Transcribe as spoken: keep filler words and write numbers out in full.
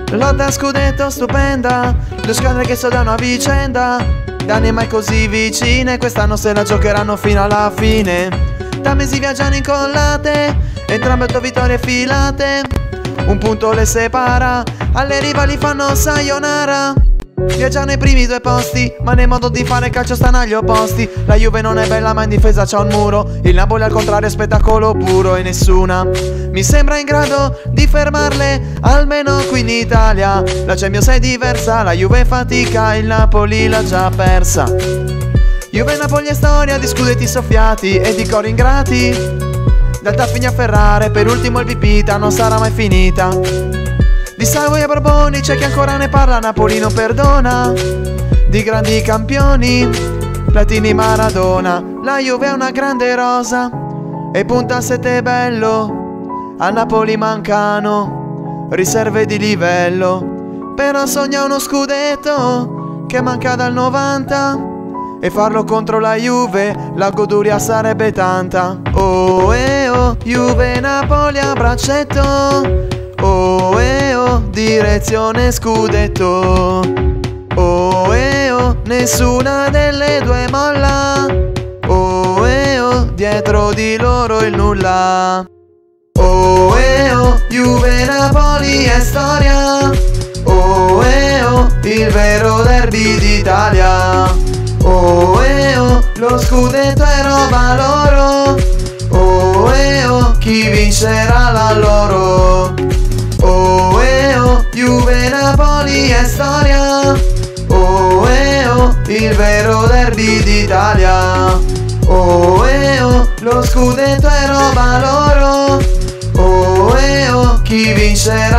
Lotta scudetto stupenda, due squadre che sodano a vicenda, da anni mai così vicine, quest'anno se la giocheranno fino alla fine. Da mesi viaggiano incollate, entrambe otto vittorie filate, un punto le separa, alle rivali fanno sayonara. Viaggiano nei primi due posti, ma nel modo di fare calcio stanno agli opposti. La Juve non è bella ma in difesa c'ha un muro, il Napoli al contrario è spettacolo puro e nessuna mi sembra in grado di fermarle, almeno qui in Italia. La Champions è diversa, la Juve fatica, il Napoli l'ha già persa. Juve Napoli è storia di scudetti soffiati e di cori ingrati, dal Taffini a Ferrare, per ultimo il Pipita, non sarà mai finita. Di Savoia e Borboni c'è chi ancora ne parla, Napoli non perdona. Di grandi campioni, Platini, Maradona. La Juve è una grande rosa e punta a sette bello. A Napoli mancano riserve di livello, però sogna uno scudetto che manca dal novanta, e farlo contro la Juve la goduria sarebbe tanta. Oh eh oh, Juve Napoli a braccetto, oh eh oh, direzione scudetto, oh eh oh, nessuna delle due molla, oh eh oh, dietro di loro il nulla. Oh eh oh, Juve Napoli è storia, oh eh oh, il vero derby d'Italia. Oh eh oh, lo scudetto è roba loro, oh eh oh, chi vincerà la loro. Oh eh oh, Juve Napoli è storia, oh eh oh, il vero derby d'Italia. Oh eh oh, lo scudetto è roba loro, oh eh oh, chi vincerà